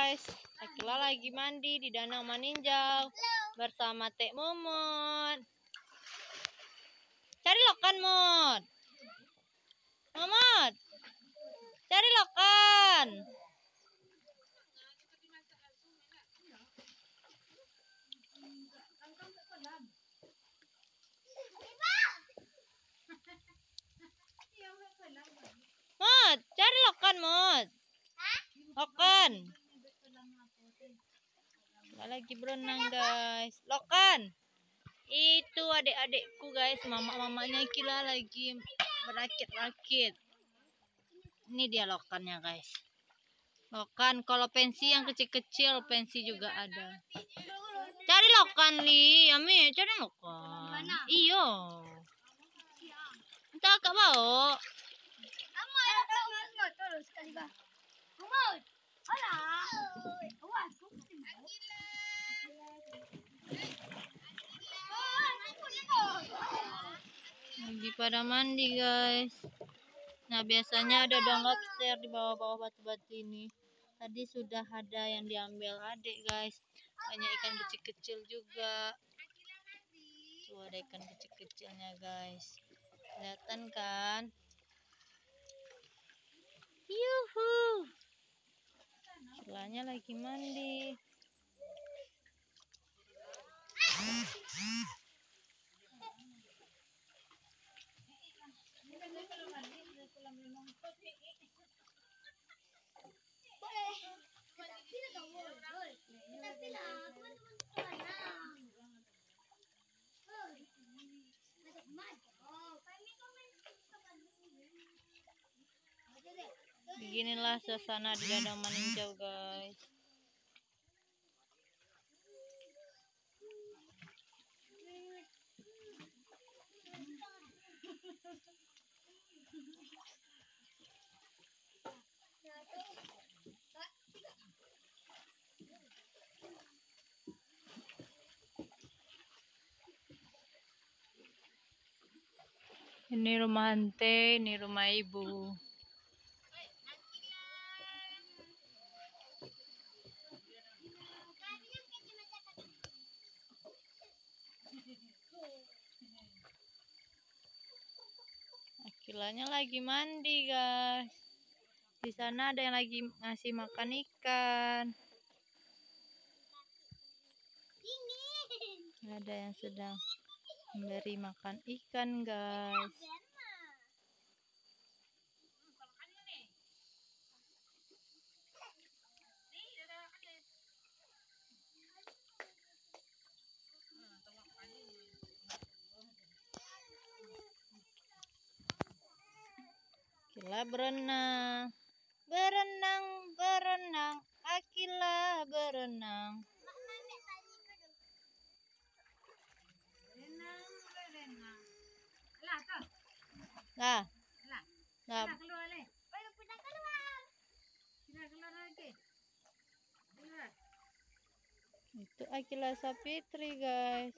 guys, Akila lagi mandi di Danau Maninjau bersama Tek Momot. Cari lokan, Mot. Momot, cari lokan. Mot, cari lokan, Mot. Lokan. Lagi berenang, guys. Lokan. Itu adik-adikku, guys. Mama-mamanya Akila lagi berakit-rakit. Ini dia lokannya, guys. Lokan, kalau pensi yang kecil-kecil, pensi juga ada. Cari lokan, Li. Ami, cari lokan. Iyo. Entah kak bau. Lagi pada mandi, guys. Nah, biasanya ada dong lobster di bawah-bawah batu-batu ini. Tadi sudah ada yang diambil adik, guys. Banyak ikan kecil-kecil juga. Tuh ada ikan kecil-kecilnya, guys. Kelihatan kan? Yuhu. Akilanya lagi mandi. Beginilah suasana di Danau Maninjau, guys. Ini rumah Ante, ini rumah ibu. Akilanya lagi mandi, guys. Di sana ada yang lagi ngasih makan ikan. Ada yang sedang memberi makan ikan, guys. Akila berenang, berenang, berenang. Akila berenang. Lah, lah. Itu Akila Sapitri, guys.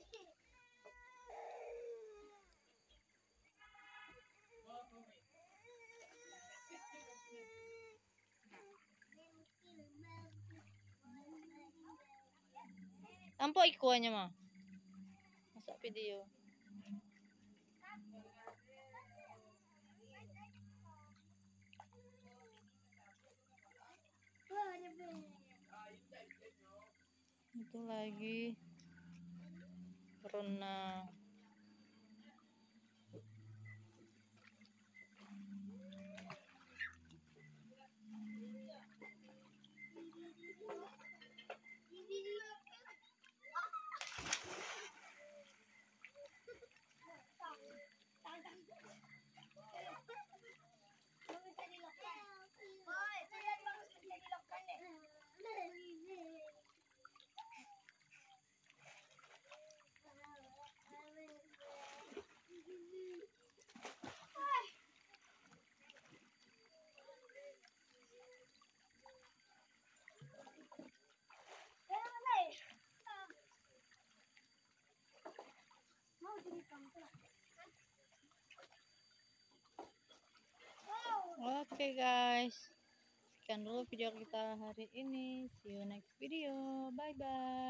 Tampok ikuannya mah. Masak video. Itu lagi berenang. Oke, guys. sekian dulu video kita hari ini. See you next video. Bye bye.